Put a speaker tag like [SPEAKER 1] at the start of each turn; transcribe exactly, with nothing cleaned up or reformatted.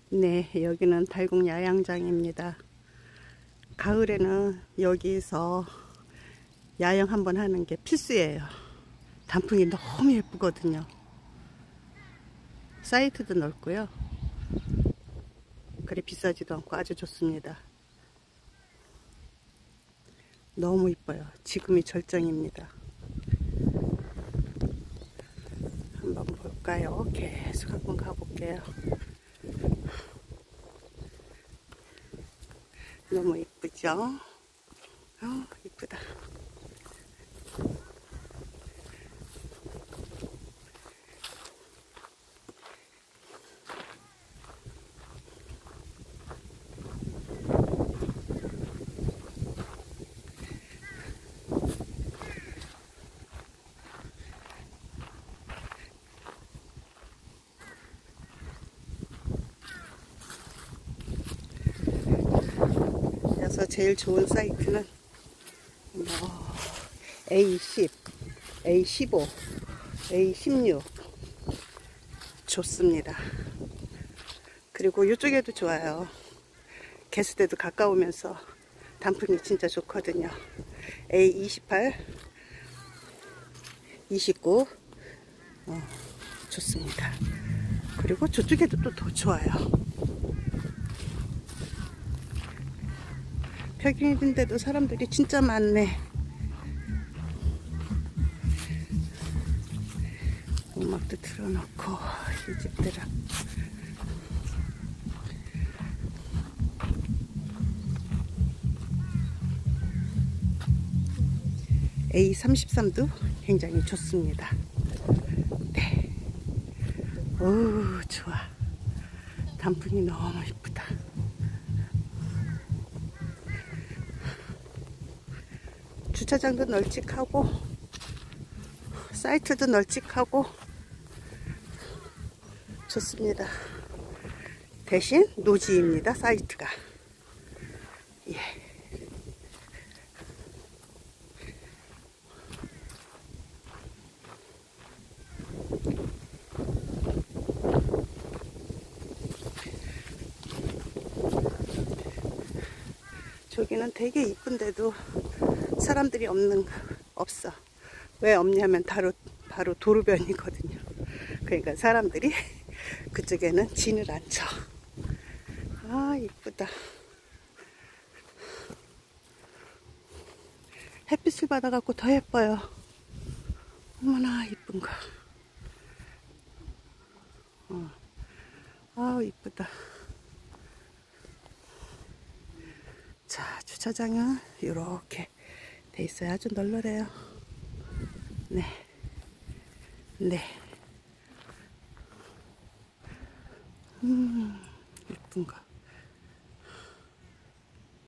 [SPEAKER 1] 네, 여기는 달궁 야영장입니다. 가을에는 여기서 야영 한번 하는 게 필수예요. 단풍이 너무 예쁘거든요. 사이트도 넓고요. 그리 비싸지도 않고 아주 좋습니다. 너무 이뻐요. 지금이 절정입니다. 한번 볼까요? 계속 한번 가볼게요. 너무 이쁘죠? 어, 이쁘다. 그래서 제일 좋은 사이트는 뭐 에이 십, 에이 십오, 에이 십육 좋습니다. 그리고 이쪽에도 좋아요. 개수대도 가까우면서 단풍이 진짜 좋거든요. 에이 이십팔, 이십구 어, 좋습니다. 그리고 저쪽에도 또 더 좋아요. 평일인데도 사람들이 진짜 많네. 음악도 틀어놓고 이 집들은 에이 삼십삼도 굉장히 좋습니다. 네. 오, 좋아. 단풍이 너무 이쁘다. 주차장도 널찍하고 사이트도 널찍하고 좋습니다. 대신 노지입니다. 사이트가. 예. 저기는 되게 이쁜데도 사람들이 없는, 없어. 왜 없냐면 바로, 바로 도로변이거든요. 그러니까 사람들이 그쪽에는 진을 안 쳐. 아, 이쁘다. 햇빛을 받아갖고 더 예뻐요. 어머나, 이쁜 거. 어. 아, 이쁘다. 자, 주차장은 이렇게 돼 있어요. 아주 널널해요. 네. 네. 음, 예쁜 거.